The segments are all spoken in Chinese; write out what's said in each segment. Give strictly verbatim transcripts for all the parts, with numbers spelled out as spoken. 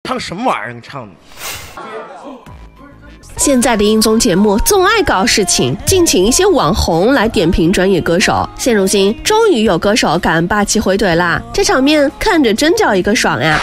唱什么玩意儿？你唱的。 现在的音综节目总爱搞事情，敬请一些网红来点评专业歌手。现如今，终于有歌手敢霸气回怼啦，这场面看着真叫一个爽呀！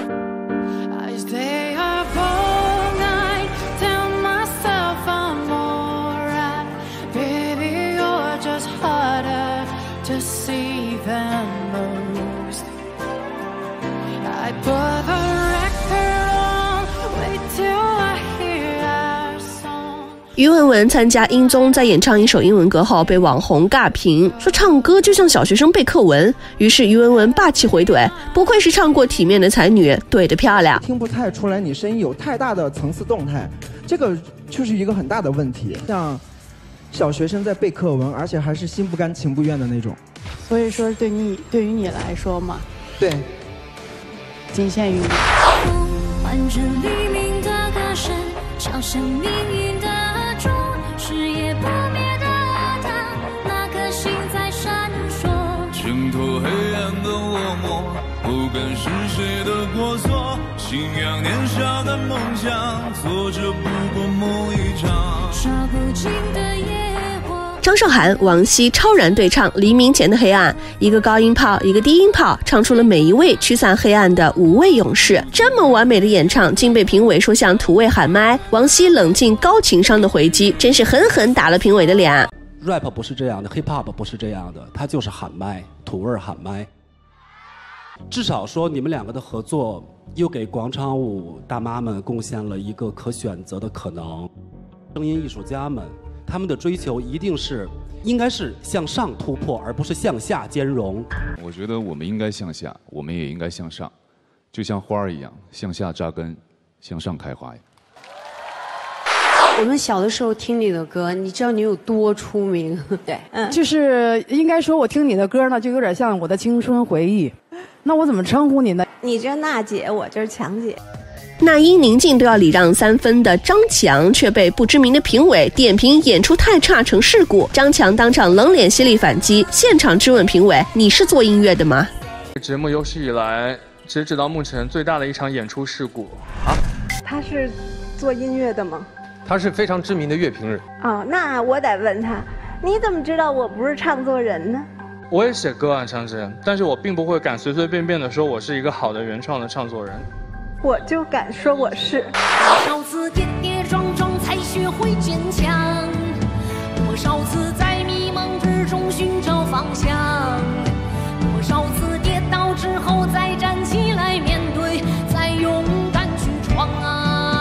于文文参加音综，在演唱一首英文歌后，被网红尬评，说唱歌就像小学生背课文。于是于文文霸气回怼，不愧是唱过体面的才女，怼得漂亮。 听不太出来你声音有太大的层次动态，这个就是一个很大的问题。像小学生在背课文，而且还是心不甘情不愿的那种。 所以说，对你对于你来说嘛， 对， 仅限于你。 换着黎明的歌声，敲响命运的钟，是也不灭的灯，那颗心在闪烁， 挣脱黑暗的落寞，不管是谁的过错，信仰年少的梦想，做着不过梦一场， 说不尽的夜。 张韶涵、王晰超然对唱《黎明前的黑暗》，一个高音炮，一个低音炮，唱出了每一位驱散黑暗的无畏勇士。这么完美的演唱，竟被评委说像土味喊麦。王晰冷静高情商的回击，真是狠狠打了评委的脸。 rap 不是这样的 ，hip hop 不是这样的，它就是喊麦，土味喊麦。至少说你们两个的合作，又给广场舞大妈们贡献了一个可选择的可能。声音艺术家们。他们的追求一定是，应该是向上突破，而不是向下兼容。 我觉得我们应该向下，我们也应该向上，就像花儿一样，向下扎根，向上开花。 我们小的时候听你的歌，你知道你有多出名？对， 嗯，就是应该说，我听你的歌呢，就有点像我的青春回忆。那我怎么称呼你呢？ 你这娜姐，我这是强姐。 那英宁静都要礼让三分的张强，却被不知名的评委点评演出太差成事故。张强当场冷脸犀利反击，现场质问评委：“你是做音乐的吗？” 节目有史以来截止到目前最大的一场演出事故啊！ 他是做音乐的吗？ 他是非常知名的乐评人。 哦，那我得问他，你怎么知道我不是唱作人呢？ 我也写歌啊，唱词人，但是我并不会敢随随便便的说我是一个好的原创的唱作人。 我就敢说我是。 多少次跌跌撞撞才学会坚强，多少次在迷茫之中寻找方向，多少次跌倒之后再站起来面对，再勇敢去闯啊！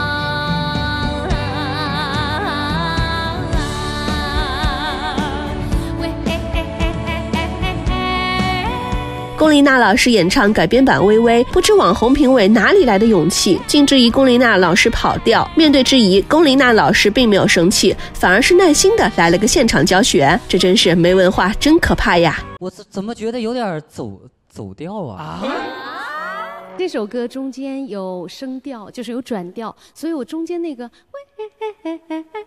龚琳娜老师演唱改编版《微微》，不知网红评委哪里来的勇气，竟质疑龚琳娜老师跑调。面对质疑，龚琳娜老师并没有生气，反而是耐心的来了个现场教学。这真是没文化，真可怕呀！ 我怎么觉得有点走走调啊？啊这首歌中间有升调，就是有转调，所以我中间那个喂，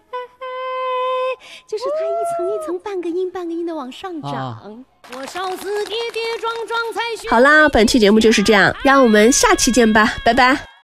就是它一层一层半个音半个音的往上涨。啊多少次跌跌撞撞才学。 好啦，本期节目就是这样，让我们下期见吧，拜拜。